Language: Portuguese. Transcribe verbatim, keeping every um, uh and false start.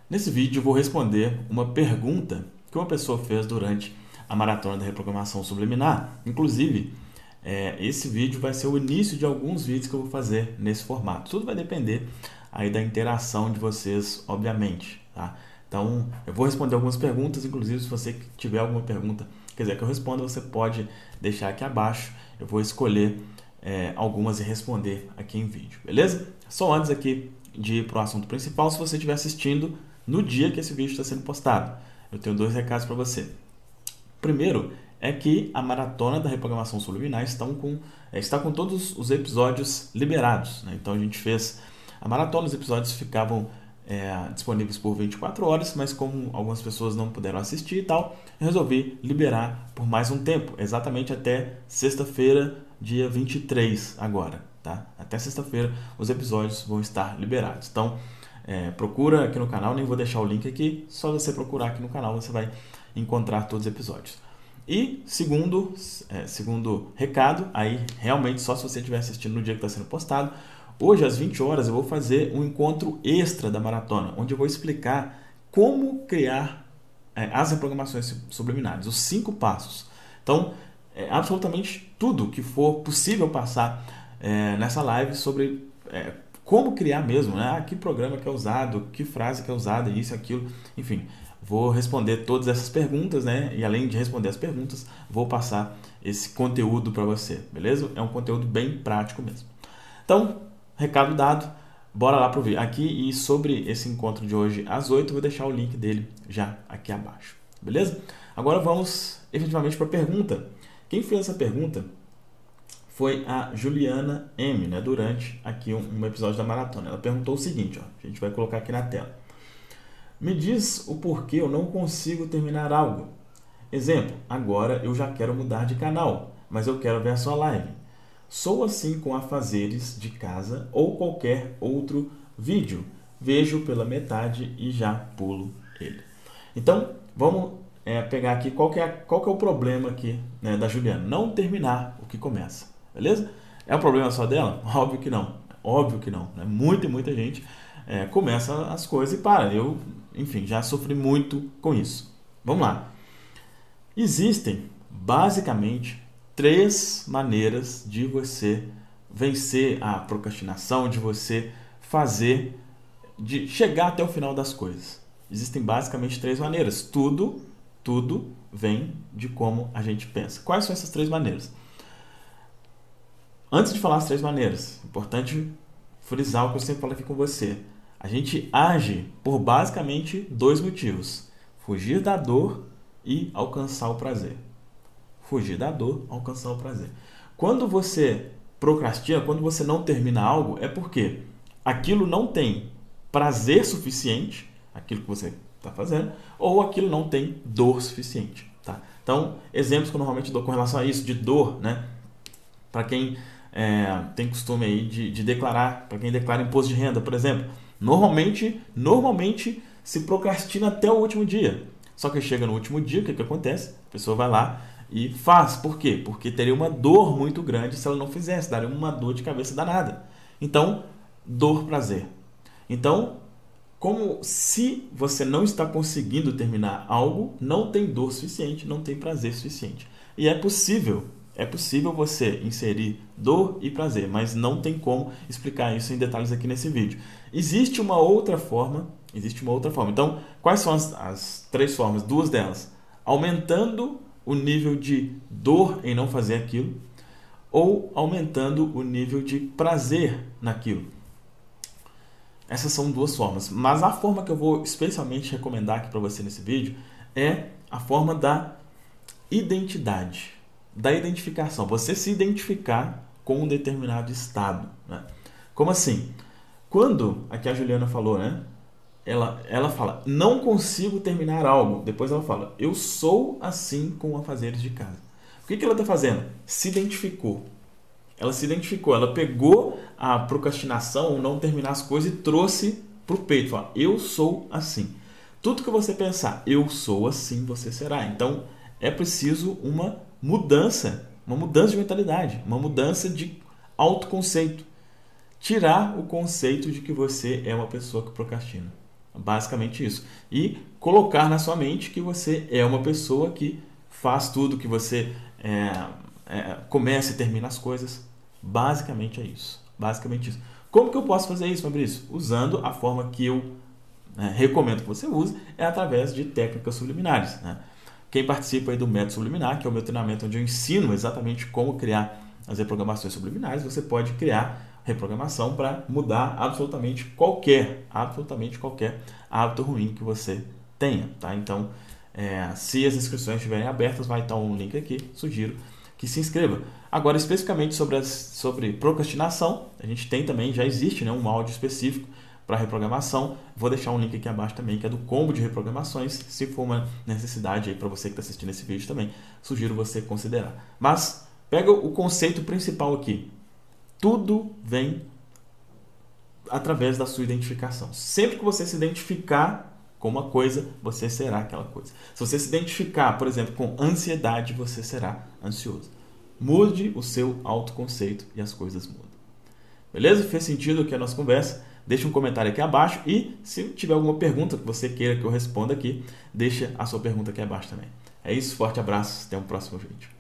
Nesse vídeo eu vou responder uma pergunta que uma pessoa fez durante a maratona da reprogramação subliminar. Inclusive, é, esse vídeo vai ser o início de alguns vídeos que eu vou fazer nesse formato. Tudo vai depender aí da interação de vocês, obviamente. Tá? Então, eu vou responder algumas perguntas, inclusive se você tiver alguma pergunta, quiser que eu responda, você pode deixar aqui abaixo. Eu vou escolher é, algumas e responder aqui em vídeo, beleza? Só antes aqui de ir para o assunto principal, se você estiver assistindo no dia que esse vídeo está sendo postado, eu tenho dois recados para você. Primeiro é que a maratona da reprogramação subliminar estão com, é, está com todos os episódios liberados, né? Então a gente fez a maratona, os episódios ficavam é, disponíveis por vinte e quatro horas, mas como algumas pessoas não puderam assistir e tal, eu resolvi liberar por mais um tempo, exatamente até sexta-feira, dia vinte e três agora, tá? Até sexta-feira os episódios vão estar liberados. Então, é, procura aqui no canal, nem vou deixar o link aqui, só você procurar aqui no canal você vai encontrar todos os episódios. E segundo, é, segundo recado, aí realmente só se você estiver assistindo no dia que está sendo postado, hoje às vinte horas eu vou fazer um encontro extra da maratona, onde eu vou explicar como criar é, as reprogramações subliminares, os cinco passos. Então, é, absolutamente tudo que for possível passar é, nessa live sobre é, como criar mesmo, né? Ah, que programa que é usado, que frase que é usada, isso, aquilo, enfim. Vou responder todas essas perguntas, né? E além de responder as perguntas, vou passar esse conteúdo para você, beleza? É um conteúdo bem prático mesmo. Então, recado dado, bora lá para o vídeo. Aqui e sobre esse encontro de hoje às oito, eu vou deixar o link dele já aqui abaixo, beleza? Agora vamos efetivamente para a pergunta. Quem fez essa pergunta foi a Juliana M, né, durante aqui um, um episódio da maratona. Ela perguntou o seguinte, ó, a gente vai colocar aqui na tela. Me diz o porquê eu não consigo terminar algo. Exemplo, agora eu já quero mudar de canal, mas eu quero ver a sua live. Sou assim com afazeres de casa ou qualquer outro vídeo. Vejo pela metade e já pulo ele. Então, vamos é, pegar aqui qual que é, qual que é o problema aqui, né, da Juliana. Não terminar o que começa. Beleza? É um problema só dela? Óbvio que não. Óbvio que não. Né? Muita e muita gente é, começa as coisas e para. Eu, enfim, já sofri muito com isso. Vamos lá. Existem, basicamente, três maneiras de você vencer a procrastinação, de você fazer, de chegar até o final das coisas. Existem basicamente três maneiras. Tudo, tudo vem de como a gente pensa. Quais são essas três maneiras? Antes de falar as três maneiras, é importante frisar o que eu sempre falo aqui com você. A gente age por basicamente dois motivos. Fugir da dor e alcançar o prazer. Fugir da dor, alcançar o prazer. Quando você procrastina, quando você não termina algo, é porque aquilo não tem prazer suficiente, aquilo que você está fazendo, ou aquilo não tem dor suficiente. Tá? Então, exemplos que eu normalmente dou com relação a isso, de dor, né? Para quem é, tem costume aí de, de declarar, para quem declara imposto de renda, por exemplo, normalmente, normalmente se procrastina até o último dia. Só que chega no último dia, o que, que acontece? A pessoa vai lá e faz. Por quê? Porque teria uma dor muito grande se ela não fizesse, daria uma dor de cabeça danada. Então, dor, prazer. Então, como se você não está conseguindo terminar algo, não tem dor suficiente, não tem prazer suficiente. E é possível, é possível você inserir dor e prazer, mas não tem como explicar isso em detalhes aqui nesse vídeo. Existe uma outra forma, existe uma outra forma. Então, quais são as, as três formas? Duas delas. Aumentando o nível de dor em não fazer aquilo, ou aumentando o nível de prazer naquilo. Essas são duas formas. Mas a forma que eu vou especialmente recomendar aqui para você nesse vídeo é a forma da identidade, da identificação. Você se identificar com um determinado estado. Né? Como assim? Quando, aqui a Juliana falou, né? Ela, ela fala, não consigo terminar algo. Depois ela fala, eu sou assim com afazeres de casa. O que, que ela está fazendo? Se identificou. Ela se identificou, ela pegou a procrastinação, o não terminar as coisas e trouxe para o peito. Fala, eu sou assim. Tudo que você pensar, eu sou assim, você será. Então, é preciso uma mudança, uma mudança de mentalidade, uma mudança de autoconceito. Tirar o conceito de que você é uma pessoa que procrastina. Basicamente isso. E colocar na sua mente que você é uma pessoa que faz tudo, que você é, é, começa e termina as coisas. Basicamente é isso. Basicamente isso. Como que eu posso fazer isso, Fabrício? Usando a forma que eu é, recomendo que você use, é através de técnicas subliminares, né? Quem participa aí do método subliminar, que é o meu treinamento onde eu ensino exatamente como criar as reprogramações subliminares, você pode criar reprogramação para mudar absolutamente qualquer, absolutamente qualquer hábito ruim que você tenha, tá? Então, é, se as inscrições estiverem abertas, vai estar um link aqui, sugiro que se inscreva. Agora, especificamente sobre, as, sobre procrastinação, a gente tem também, já existe, né, um áudio específico para reprogramação. Vou deixar um link aqui abaixo também, que é do combo de reprogramações. Se for uma necessidade aí para você que está assistindo esse vídeo também, sugiro você considerar. Mas pega o conceito principal aqui. Tudo vem através da sua identificação. Sempre que você se identificar com uma coisa, você será aquela coisa. Se você se identificar, por exemplo, com ansiedade, você será ansioso. Mude o seu autoconceito e as coisas mudam. Beleza? Fez sentido aqui a nossa conversa? Deixe um comentário aqui abaixo e se tiver alguma pergunta que você queira que eu responda aqui, deixa a sua pergunta aqui abaixo também. É isso, forte abraço, até o próximo vídeo.